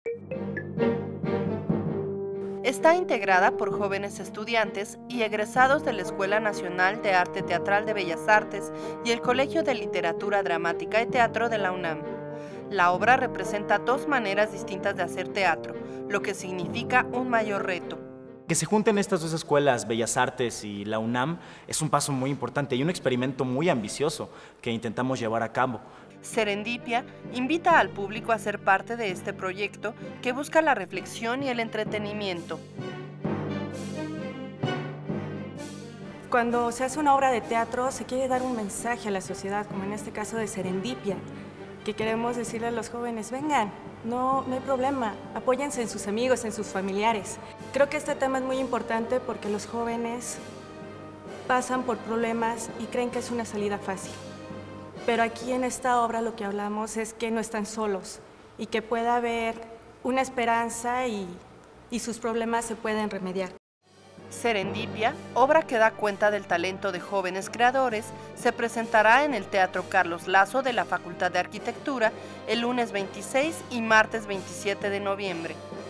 Está integrada por jóvenes estudiantes y egresados de la Escuela Nacional de Arte Teatral de Bellas Artes y el Colegio de Literatura Dramática y Teatro de la UNAM. La obra representa dos maneras distintas de hacer teatro, lo que significa un mayor reto. Que se junten estas dos escuelas, Bellas Artes y la UNAM, es un paso muy importante y un experimento muy ambicioso que intentamos llevar a cabo. Serendipia invita al público a ser parte de este proyecto que busca la reflexión y el entretenimiento. Cuando se hace una obra de teatro se quiere dar un mensaje a la sociedad, como en este caso de Serendipia, que queremos decirle a los jóvenes, vengan, no hay problema, apóyense en sus amigos, en sus familiares. Creo que este tema es muy importante porque los jóvenes pasan por problemas y creen que es una salida fácil. Pero aquí en esta obra lo que hablamos es que no están solos y que puede haber una esperanza y sus problemas se pueden remediar. Serendipia, obra que da cuenta del talento de jóvenes creadores, se presentará en el Teatro Carlos Lazo de la Facultad de Arquitectura el lunes 26 y martes 27 de noviembre.